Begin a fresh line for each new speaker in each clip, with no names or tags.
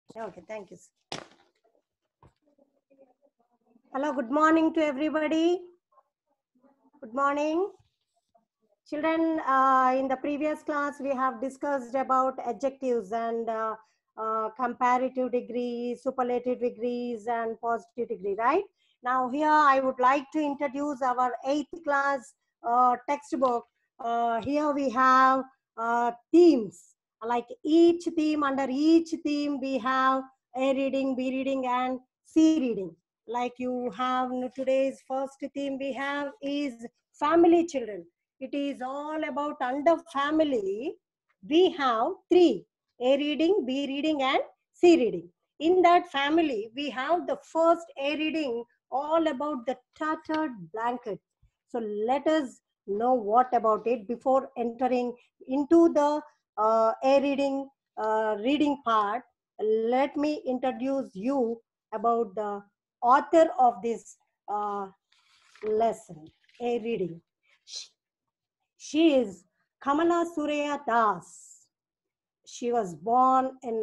Okay, thank you. Hello, good morning to everybody. Good morning. Children, in the previous class, we have discussed about adjectives and comparative degree, superlative degrees, and positive degree, right? Now, here I would like to introduce our 8th class textbook. Here we have themes. Like each theme, under each theme, we have A reading, B reading, and C reading. Like you have today's first theme we have is family children. It is all about under family. We have three: A reading, B reading, and C reading. In that family, we have the first A reading all about the tattered blanket. So let us know what about it before entering into the A reading reading part. Let me introduce you about the author of this lesson, A reading. She is Kamala Surya Das. She was born in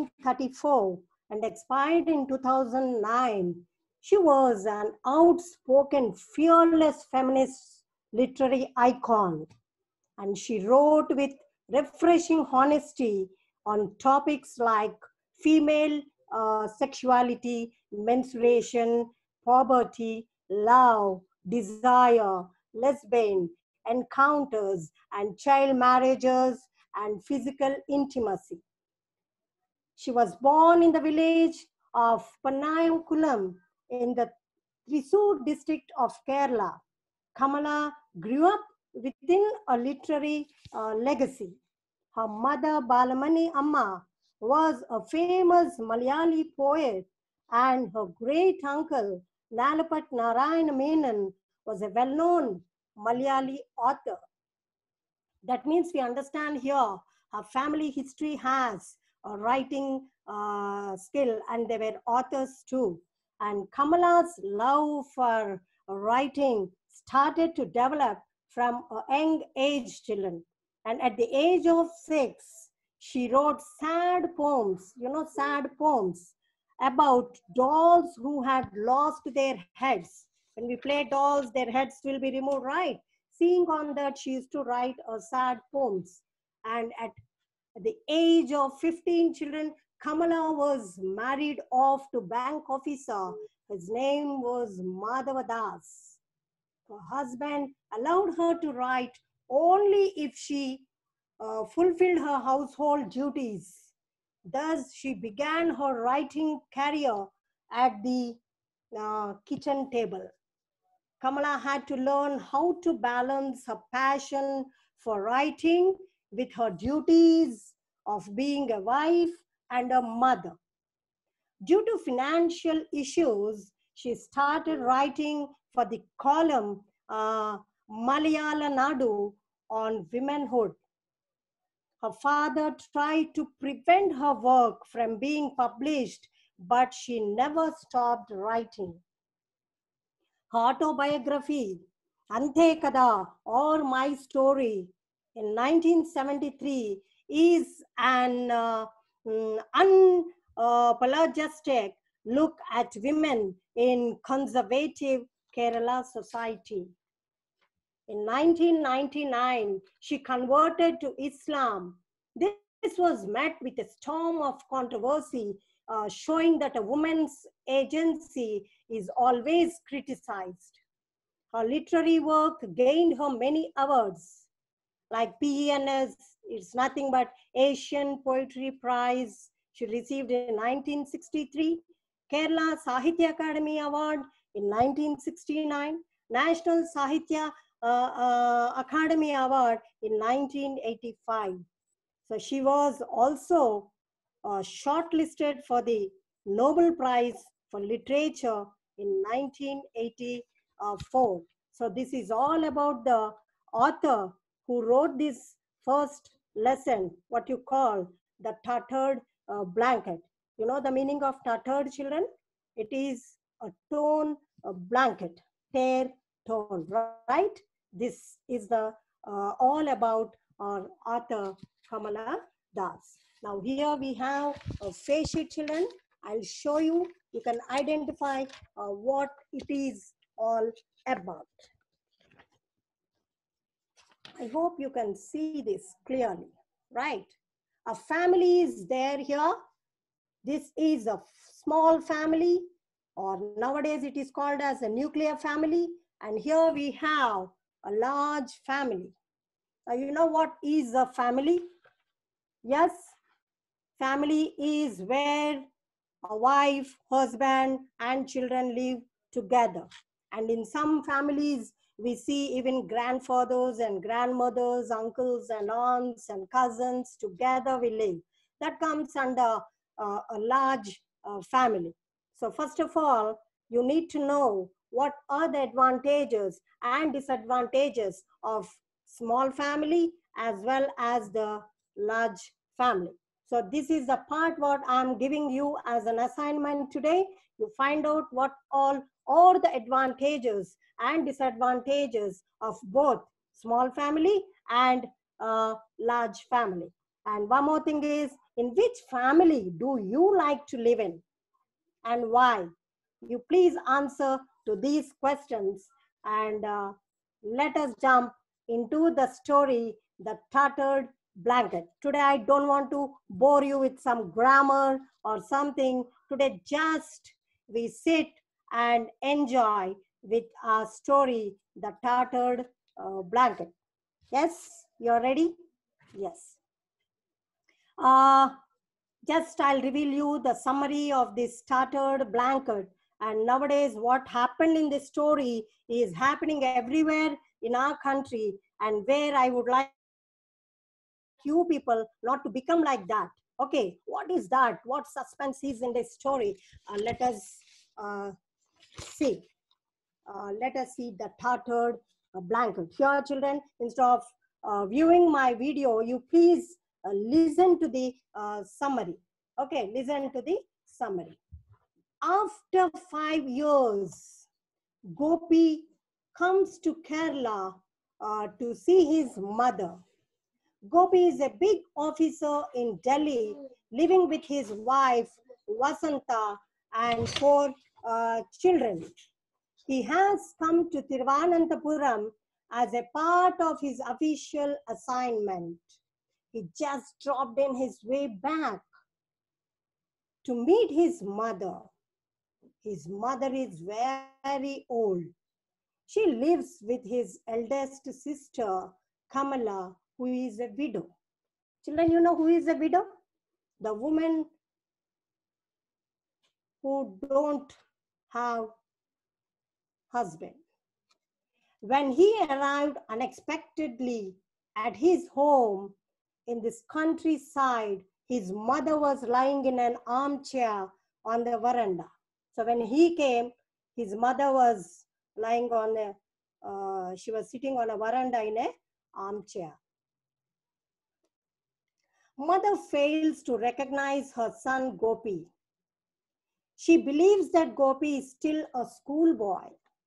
1934 and expired in 2009. She was an outspoken, fearless feminist literary icon, and she wrote with refreshing honesty on topics like female sexuality, menstruation, poverty, love, desire, lesbian encounters, and child marriages and physical intimacy. She was born in the village of Pannayamkulam in the Thrissur district of Kerala. Kamala grew up within a literary legacy. Her mother, Balamani Amma, was a famous Malayali poet, and her great uncle, Nalapat Narayana Menon, was a well known Malayali author. That means we understand here her family history has a writing skill, and they were authors too. And Kamala's love for writing started to develop from a young age children. And at the age of 6, she wrote sad poems, sad poems about dolls who had lost their heads. When we play dolls, their heads will be removed, right? Seeing on that, she used to write sad poems. And at the age of 15 children, Kamala was married off to bank officer. His name was Madhava Das. Her husband allowed her to write only if she fulfilled her household duties. Thus, she began her writing career at the kitchen table. Kamala had to learn how to balance her passion for writing with her duties of being a wife and a mother. Due to financial issues, she started writing for the column Malayala Nadu on womanhood. Her father tried to prevent her work from being published, but she never stopped writing. Her autobiography, Ante Kada, or My Story, in 1973, is an unapologetic look at women in conservative Kerala society. In 1999, she converted to Islam. This was met with a storm of controversy, showing that a woman's agency is always criticized. Her literary work gained her many awards, like PENS, it's nothing but Asian Poetry Prize. She received in 1963, Kerala Sahitya Academy Award in 1969, National Sahitya Academy Award in 1985. So she was also shortlisted for the Nobel Prize for Literature in 1984. So this is all about the author who wrote this first lesson, what you call the tattered blanket. You know the meaning of tattered, children? It is a torn blanket, tear, torn, right? This is the all about our author Kamala Das. Now here we have a face sheet, children. I'll show you. You can identify what it is all about. I hope you can see this clearly, right? A family is there here. This is a small family, or nowadays it is called as a nuclear family. And here we have a large family. Now, you know what is a family? Yes, family is where a wife, husband, and children live together. And in some families, we see even grandfathers and grandmothers, uncles and aunts and cousins together we live. That comes under a large family. So first of all, you need to know what are the advantages and disadvantages of small family as well as the large family. So this is the part what I'm giving you as an assignment today. You find out what all the advantages and disadvantages of both small family and large family. And one more thing is, in which family do you like to live in and why? You please answer to these questions, and let us jump into the story, The Tattered Blanket. Today, I don't want to bore you with some grammar or something. Today, just we sit and enjoy with our story, The Tattered Blanket. Yes, you're ready? Yes. Just I'll reveal you the summary of this Tattered Blanket. And nowadays, what happened in this story is happening everywhere in our country, and where I would like you people not to become like that. Okay, what is that? What suspense is in this story? Let us see. Let us see The Tattered Blanket. Here, children, instead of viewing my video, you please listen to the summary. Okay, listen to the summary. After 5 years, Gopi comes to Kerala to see his mother. Gopi is a big officer in Delhi, living with his wife, Vasanta, and 4 children. He has come to Thiruvananthapuram as a part of his official assignment. He just dropped in his way back to meet his mother. His mother is very old. She lives with his eldest sister, Kamala, who is a widow. Children, you know who is a widow? The woman who don't have husband. When he arrived unexpectedly at his home in this countryside, his mother was lying in an armchair on the veranda. So when he came, his mother was lying on she was sitting on a veranda in an armchair. Mother fails to recognize her son Gopi. She believes that Gopi is still a schoolboy.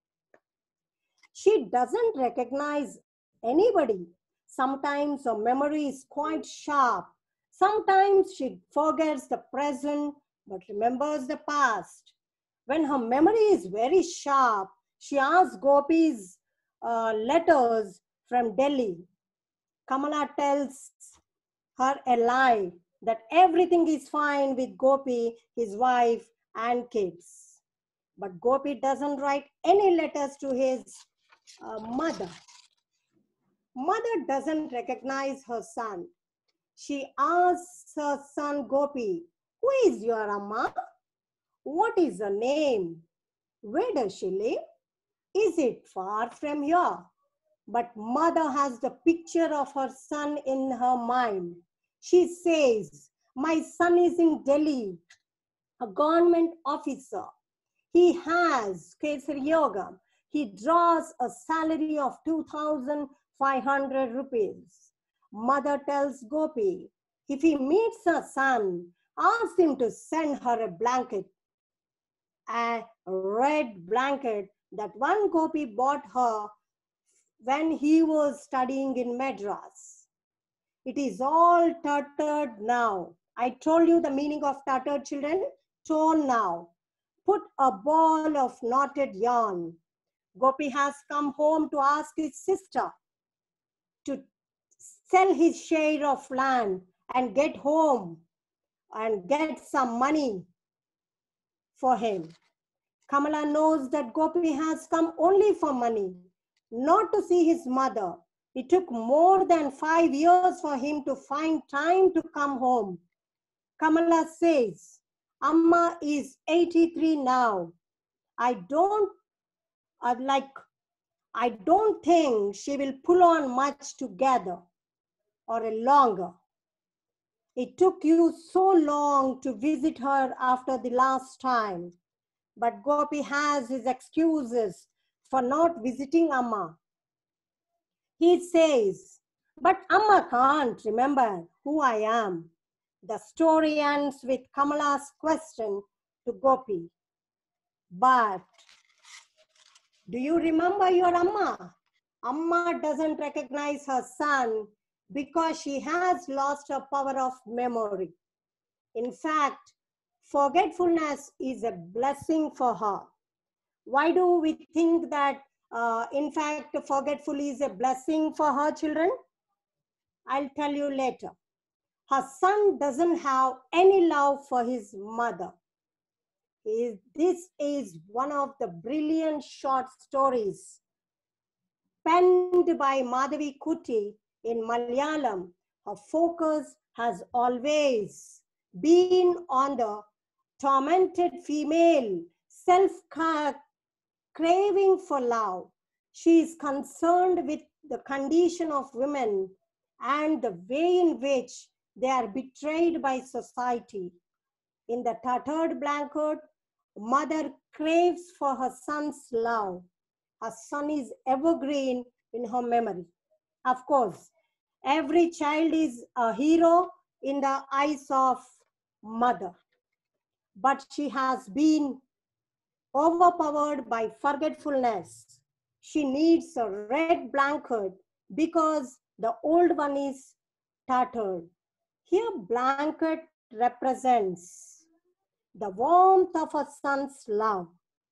She doesn't recognize anybody. Sometimes her memory is quite sharp. Sometimes she forgets the present but remembers the past. When her memory is very sharp, she asks Gopi's letters from Delhi. Kamala tells her a lie that everything is fine with Gopi, his wife, and kids. But Gopi doesn't write any letters to his mother. Mother doesn't recognize her son. She asks her son Gopi, "Who is your Amma? What is her name? Where does she live? Is it far from here?" But mother has the picture of her son in her mind. She says, "My son is in Delhi, a government officer. He has Kesari Yoga. He draws a salary of 2,500 rupees. Mother tells Gopi, if he meets her son, ask him to send her a blanket, a red blanket that one Gopi bought her when he was studying in Madras. It is all tattered now, I told you the meaning of tattered, children. Torn now. Put a ball of knotted yarn. Gopi has come home to ask his sister to sell his share of land and get home and get some money for him. Kamala knows that Gopi has come only for money, not to see his mother. It took more than 5 years for him to find time to come home. Kamala says, Amma is 83 now. I don't I don't think she will pull on much together or longer. It took you so long to visit her after the last time. But Gopi has his excuses for not visiting Amma. He says, but Amma can't remember who I am. The story ends with Kamala's question to Gopi. But do you remember your Amma? Amma doesn't recognize her son because she has lost her power of memory. In fact, forgetfulness is a blessing for her. Why do we think that, in fact, forgetful is a blessing for her, children? I'll tell you later. Her son doesn't have any love for his mother. This is one of the brilliant short stories penned by Madhavi Kutty in Malayalam. Her focus has always been on the tormented female, self-craving for love. She is concerned with the condition of women and the way in which they are betrayed by society. In the tattered blanket, mother craves for her son's love. Her son is evergreen in her memory. Of course, every child is a hero in the eyes of mother. But she has been overpowered by forgetfulness. She needs a red blanket because the old one is tattered. Here, blanket represents the warmth of her son's love.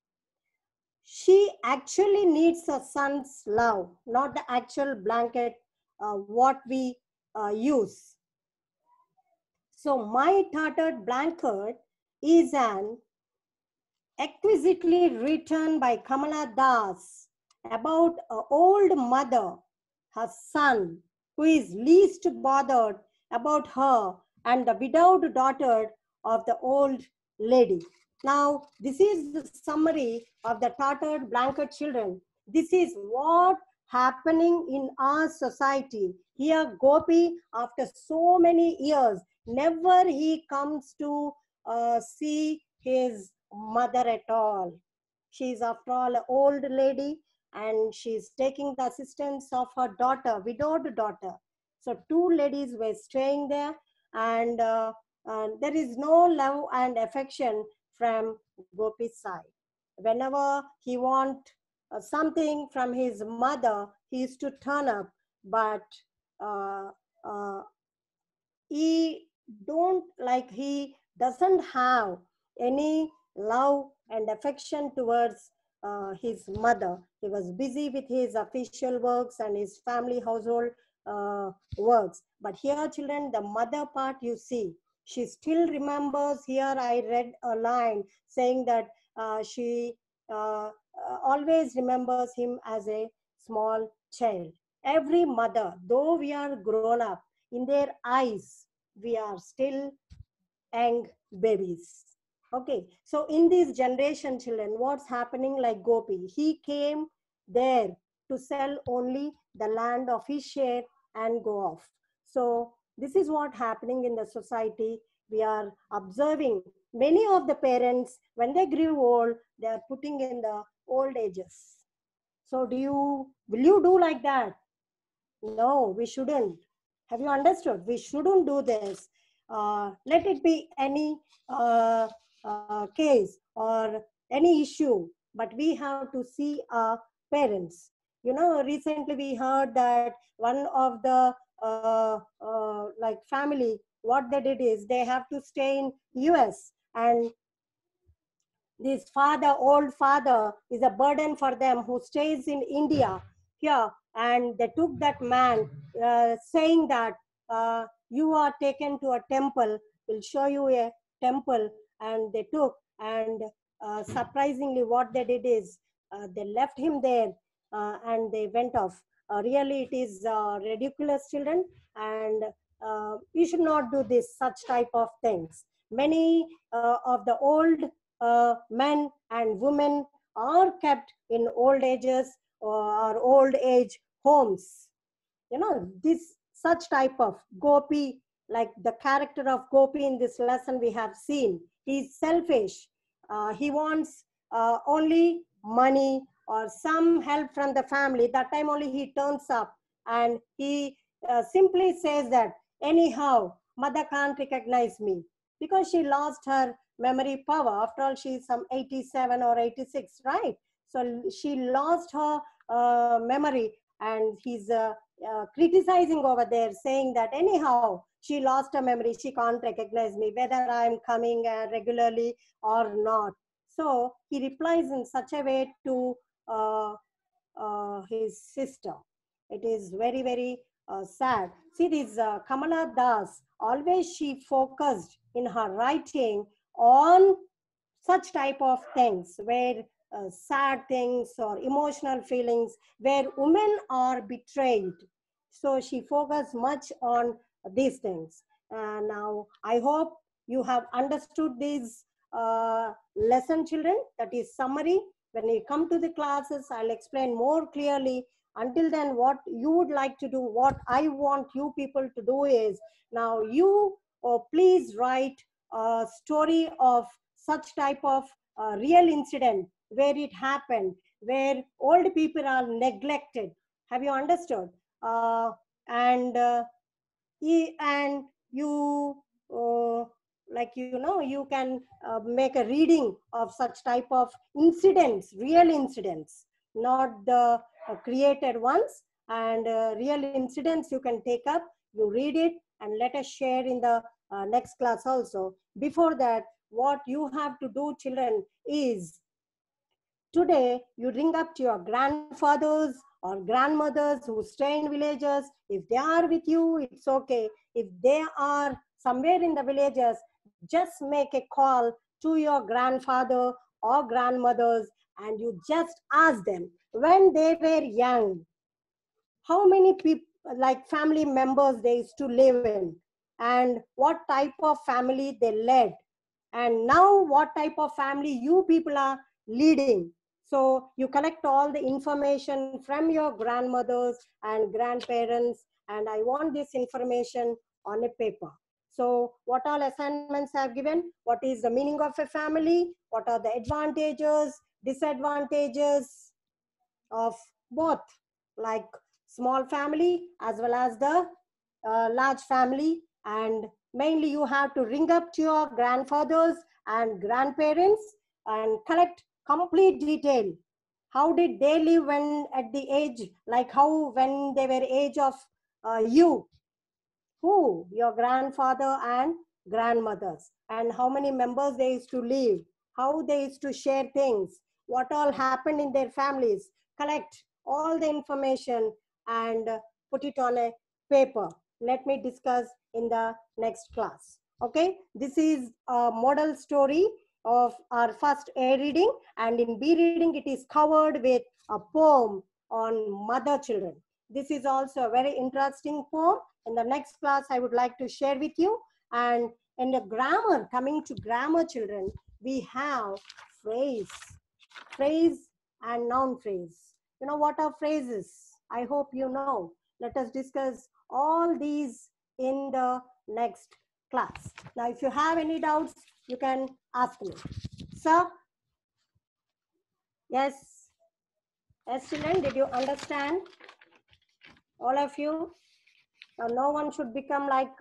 She actually needs her son's love, not the actual blanket what we use. So my tattered blanket is an exquisitely written by Kamala Das about an old mother, her son, who is least bothered about her and the widowed daughter of the old lady. Now, this is the summary of the tattered blanket, children. This is what happening in our society. Here, Gopi, after so many years, never he comes to see his mother at all. She is, after all, an old lady, and she is taking the assistance of her daughter, widowed daughter. So two ladies were staying there, and there is no love and affection from Gopi's side. Whenever he wants something from his mother, he used to turn up, but he doesn't have any love and affection towards his mother. He was busy with his official works and his family household works. But here, children, the mother part you see, she still remembers. Here I read a line saying that she always remembers him as a small child. Every mother, though we are grown up, in their eyes, we are still young babies. Okay, so in this generation, children, what's happening like Gopi? He came there to sell only the land of his share and go off. So this is what happening in the society. We are observing many of the parents, when they grew old, they are putting in the old ages. So will you do like that? No, we shouldn't. Have you understood? We shouldn't do this. Let it be any case or any issue, but we have to see our parents. You know, recently we heard that one of the family what they did is they have to stay in US, and this father, old father, is a burden for them who stays in India here. And they took that man, saying that you are taken to a temple, we'll show you a temple. And they took, and surprisingly what they did is they left him there, and they went off. Really, it is ridiculous, children, and you should not do this such type of things. Many of the old men and women are kept in old ages or old age homes. This such type of Gopi, like the character of Gopi in this lesson we have seen, he's selfish. He wants only money or some help from the family. That time only he turns up, and he simply says that anyhow mother can't recognize me, because she lost her memory power. After all, she's some 87 or 86, right? So she lost her memory, and he's criticizing over there, saying that anyhow she lost her memory, she can't recognize me whether I'm coming regularly or not. So he replies in such a way to his sister. It is very, very sad. See, this Kamala Das, always she focused in her writing on such type of things, where sad things or emotional feelings, where women are betrayed. So she focused much on these things. Now I hope you have understood these lesson, children. That is summary. When we come to the classes, I'll explain more clearly. Until then, what you would like to do, what I want you people to do is, now you please write a story of such type of real incident where it happened, where old people are neglected. Have you understood? And and you like, you can make a reading of such type of incidents, real incidents, not the created ones. And real incidents you can take up, you read it, and let us share in the next class also. Before that, what you have to do, children, is today you ring up to your grandfathers or grandmothers who stay in villages. If they are with you, it's okay. If they are somewhere in the villages, just make a call to your grandfather or grandmothers, and you just ask them, when they were young, how many people, like family members, they used to live in, and what type of family they led, and now what type of family you people are leading. So you collect all the information from your grandmothers and grandparents, and I want this information on a paper. So what all assignments I have given, what is the meaning of a family, what are the advantages, disadvantages of both, like small family as well as the large family. And mainly you have to ring up to your grandfathers and grandparents and collect complete detail. How did they live when at the age, like how when they were age of you, who your grandfather and grandmothers, and how many members they used to live, how they used to share things, what all happened in their families. Collect all the information and put it on a paper. Let me discuss in the next class. Okay, this is a model story of our first A reading, and in B reading it is covered with a poem on mother children. This is also a very interesting poem. In the next class, I would like to share with you. And in the grammar, coming to grammar, children, we have phrase and noun phrase. You know what are phrases? I hope you know. Let us discuss all these in the next class. Now, if you have any doubts, you can ask me. Sir? Yes? Yes, children, did you understand? All of you? Now, no one should become like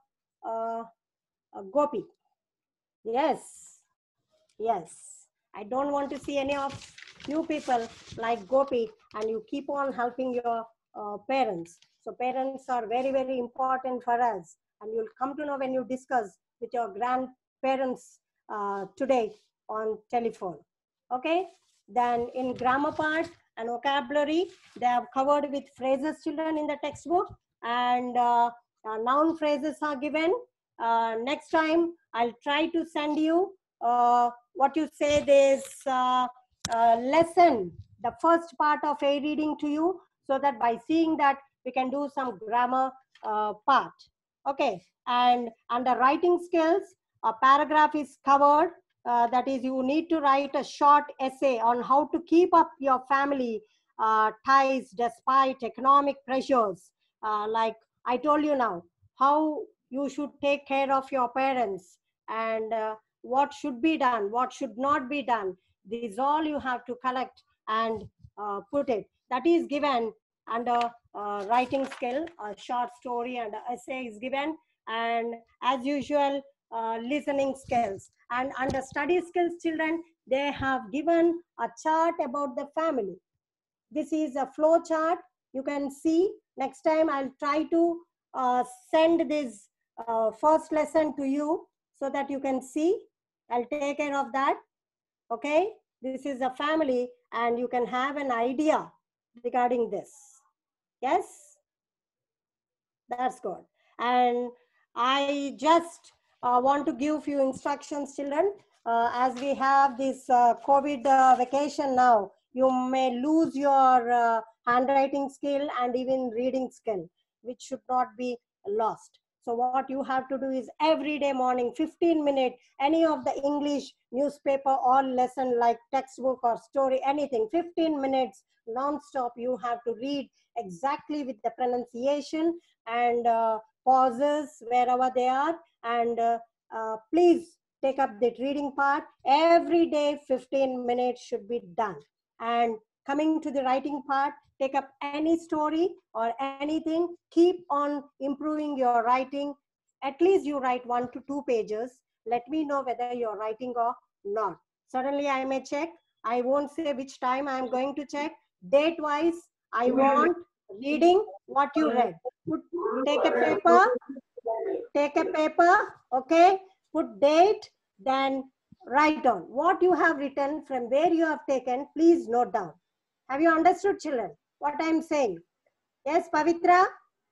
a Gopi. Yes, yes. I don't want to see any of you people like Gopi, and you keep on helping your parents. So parents are very, very important for us. and you'll come to know when you discuss with your grandparents today on telephone. Okay, then in grammar part and vocabulary, they have covered with phrases, children, in the textbook, and noun phrases are given. Next time I'll try to send you what you say this lesson, the first part of a reading to you, so that by seeing that we can do some grammar part. Okay, and under writing skills, a paragraph is covered. That is, you need to write a short essay on how to keep up your family ties despite economic pressures. Like I told you now, how you should take care of your parents, and what should be done, what should not be done. This all you have to collect and put it. That is given under writing skill. A short story and essay is given, and as usual, listening skills. And under study skills, children, they have given a chart about the family. This is a flow chart. You can see. Next time I'll try to send this first lesson to you so that you can see. I'll take care of that. Okay, this is a family, and you can have an idea regarding this. Yes, that's good. And I just want to give few instructions, children. As we have this COVID vacation now, you may lose your handwriting skill and even reading skill, which should not be lost. So what you have to do is every day morning, 15 minutes, any of the English newspaper or lesson like textbook or story, anything, 15 minutes non-stop, you have to read exactly with the pronunciation and pauses wherever they are. And please take up that reading part. Every day, 15 minutes should be done. And coming to the writing part, take up any story or anything, keep on improving your writing. At least you write 1 to 2 pages. Let me know whether you're writing or not. Suddenly I may check. I won't say which time I'm going to check. Date wise, I want reading what you read. Take a paper, okay, put date, then write down what you have written, from where you have taken. Please note down. Have you understood, children, what I'm saying? Yes, Pavitra?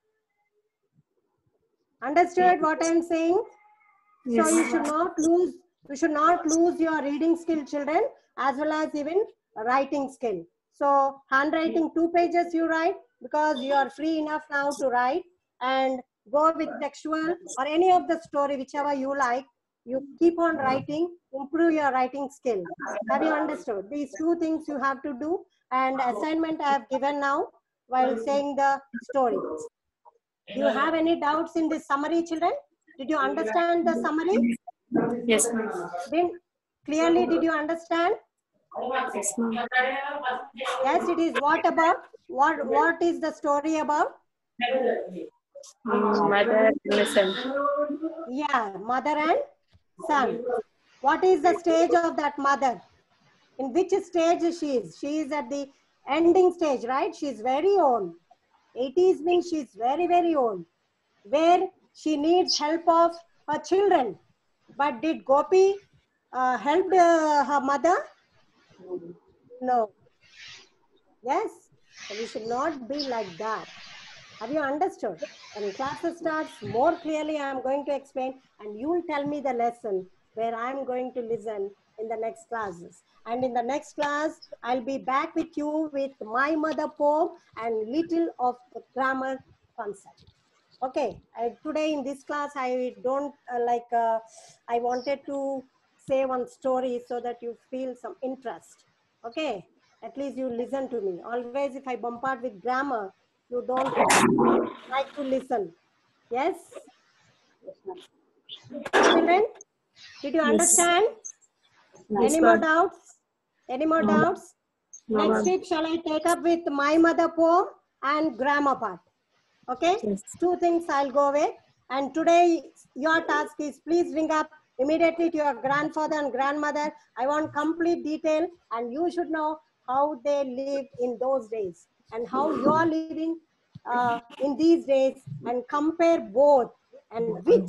Understood what I'm saying? Yes. So you should not lose your reading skill, children, as well as even writing skill. So handwriting 2 pages you write, because you are free enough now to write, and go with textual or any of the story, whichever you like. You keep on writing, improve your writing skill. Have you understood? These 2 things you have to do, and assignment I have given now while saying the story. Do you have any doubts in this summary, children? Did you understand the summary?
Yes, ma'am.
Clearly, did you understand?
Yes, ma'am.
Yes, it is what about? What is the story about?
Mother and son.
Yeah, mother and son. What is the stage of that mother? In which stage she is? She is at the ending stage, right? She is very old. 80s means she is very, very old, where she needs help of her children. But did Gopi help her mother? No. Yes, we should not be like that. Have you understood? When classes starts, more clearly I am going to explain, and you will tell me the lesson where I am going to listen in the next classes. And in the next class, I'll be back with you with my mother poem and little of the grammar concept. Okay, today in this class, I don't I wanted to say one story so that you feel some interest. Okay, at least you listen to me. Always if I bombard with grammar, you don't like to listen. Yes? Children, did you understand?
Yes,
Any more doubts? Any more doubts?
No,
Next week, shall I take up with my mother poem and grammar part? Okay?
Yes.
2 things I'll go with. And today, your task is please ring up immediately to your grandfather and grandmother. I want complete detail, and you should know how they lived in those days and how you are living in these days, and compare both and which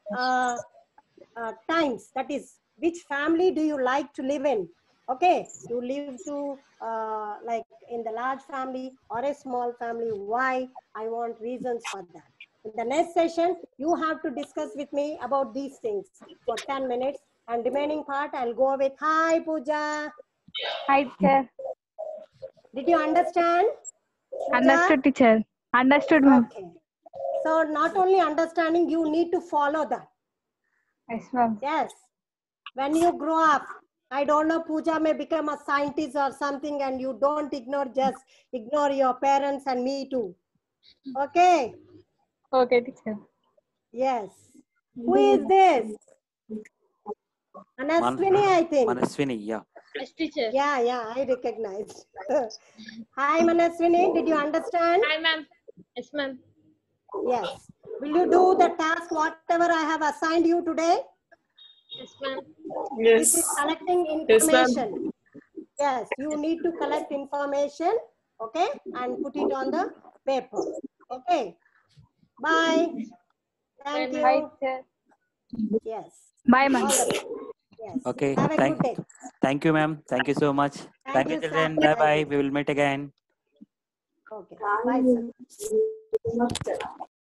times, that is, which family do you like to live in? Okay, you live to like in the large family or a small family. Why? I want reasons for that. In the next session, you have to discuss with me about these things for 10 minutes, and remaining part I'll go with hi Pooja.
Hi, teacher.
Did you understand? Pooja?
Understood, teacher. Understood, ma'am.
Okay. So not only understanding, you need to follow that.
Yes, ma'am.
Yes. When you grow up, I don't know, Pooja may become a scientist or something, and you don't ignore, just ignore your parents and me too. Okay.
Okay, teacher.
Yes. Who is this? Manaswini, I think.
Manaswini, yeah.
Yes, teacher.
Yeah, I recognize. Hi, Manaswini. Did you understand?
Hi, ma'am. Yes, ma'am.
Yes. Will you do the task, whatever I have assigned you today?
Yes, ma'am.
This is collecting information. Yes, you need to collect information, okay, and put it on the paper. Okay. Bye. Thank you.
Bye, teacher.
Yes.
Bye, ma'am.
All the best. Yes.
Okay.
Have a good day.
Thank you, ma'am. Thank you so much. Thank you,
sir.
children.
Thank
Bye bye.
you.
We will meet again.
Okay. Bye, sir.